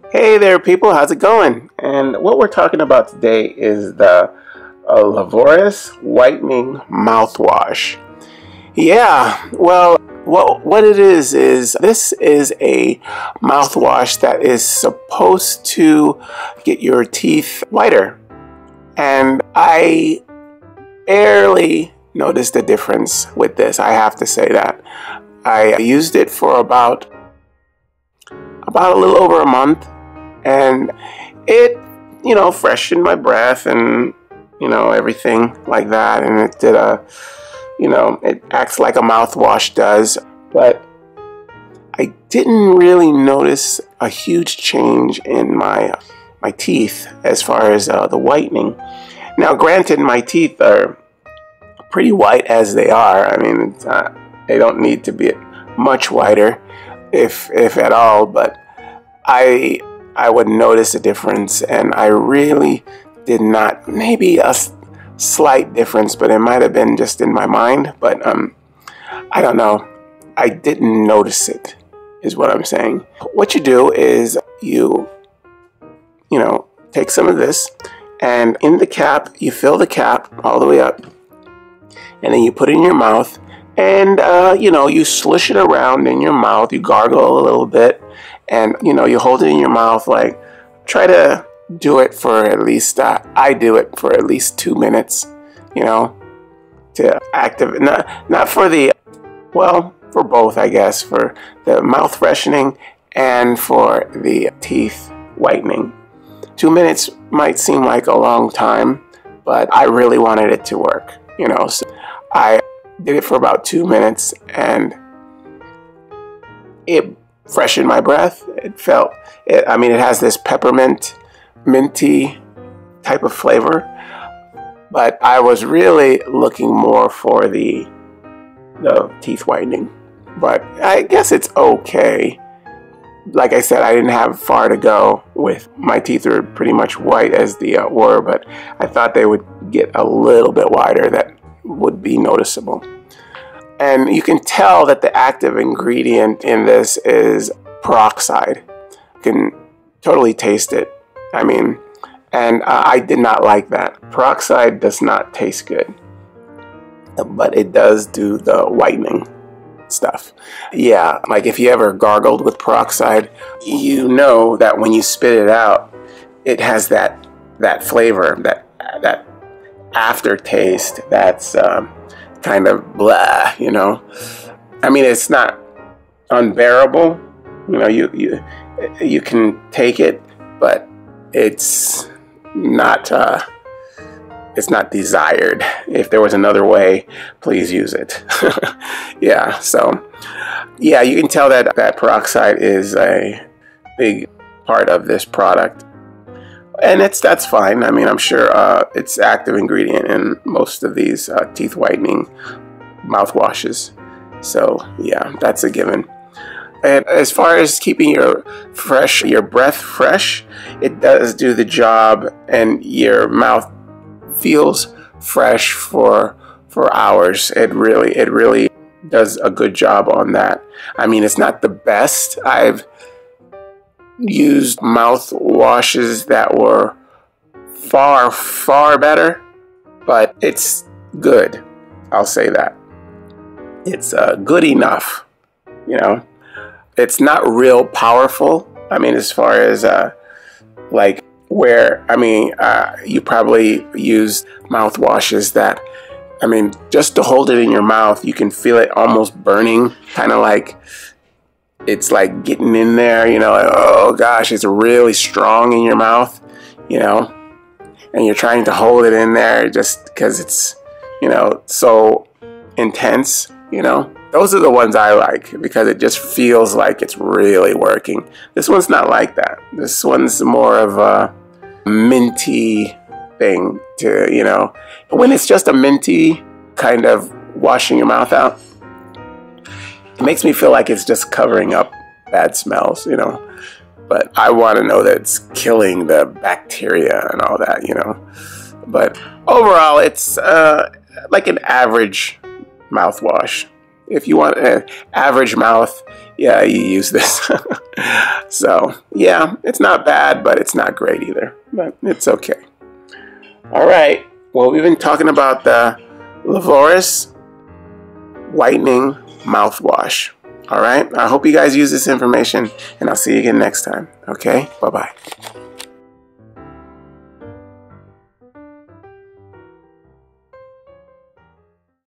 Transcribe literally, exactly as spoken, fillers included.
Hey there, people. How's it going? And what we're talking about today is the uh, Lavoris Whitening Mouthwash. Yeah, well, what, what it is is this is a mouthwash that is supposed to get your teeth whiter. And I barely noticed a difference with this. I have to say that. I used it for about about a little over a month. And it, you know, freshened my breath and, you know, everything like that. And it did a, you know, it acts like a mouthwash does. But I didn't really notice a huge change in my my teeth as far as uh, the whitening. Now, granted, my teeth are pretty white as they are. I mean, it's, uh, they don't need to be much whiter, if if at all. But I. I would notice a difference, and I really did not. Maybe a slight difference, but it might have been just in my mind. But um, I don't know. I didn't notice it, is what I'm saying. What you do is you, you know, take some of this, and in the cap, you fill the cap all the way up, and then you put it in your mouth, and uh, you know, you slish it around in your mouth. You gargle a little bit. And, you know, you hold it in your mouth, like, try to do it for at least, uh, I do it for at least two minutes, you know, to activate, not, not for the, well, for both, I guess, for the mouth freshening and for the teeth whitening. Two minutes might seem like a long time, but I really wanted it to work, you know, so I did it for about two minutes and it freshened my breath. It felt, it, I mean, it has this peppermint, minty type of flavor, but I was really looking more for the, the teeth whitening. But I guess it's okay. Like I said, I didn't have far to go with, my teeth are pretty much white as they uh, were, but I thought they would get a little bit whiter that would be noticeable. And you can tell that the active ingredient in this is peroxide. You can totally taste it. I mean, and uh, I did not like that. Peroxide does not taste good, but it does do the whitening stuff. Yeah, like if you ever gargled with peroxide, you know that when you spit it out, it has that that flavor, that that aftertaste that's um, kind of blah, you know. I mean, it's not unbearable, you know. You you you can take it, but it's not uh, it's not desired. If there was another way, please use it. Yeah. So yeah, you can tell that that peroxide is a big part of this product. And it's that's fine. I mean, I'm sure uh, it's active ingredient in most of these uh, teeth whitening mouthwashes. So yeah, that's a given. And as far as keeping your fresh, your breath fresh, it does do the job, and your mouth feels fresh for for hours. It really, it really does a good job on that. I mean, it's not the best. I've used mouthwashes that were far, far better, but it's good. I'll say that. It's uh, good enough, you know. It's not real powerful. I mean, as far as uh, like where, I mean, uh, you probably use mouthwashes that, I mean, just to hold it in your mouth, you can feel it almost burning, kind of like it's like getting in there, you know, like, oh gosh, it's really strong in your mouth, you know, and you're trying to hold it in there just because it's, you know, so intense, you know. Those are the ones I like because it just feels like it's really working. This one's not like that. This one's more of a minty thing to, you know, when it's just a minty kind of washing your mouth out, it makes me feel like it's just covering up bad smells, you know. But I want to know that it's killing the bacteria and all that, you know. But overall, it's uh, like an average mouthwash. if you want an average mouth, yeah, you use this. So, yeah, it's not bad, but it's not great either. But it's okay. All right. Well, we've been talking about the Lavoris Whitening Mouthwash. All right. I hope you guys use this information, and I'll see you again next time. Okay. Bye-bye.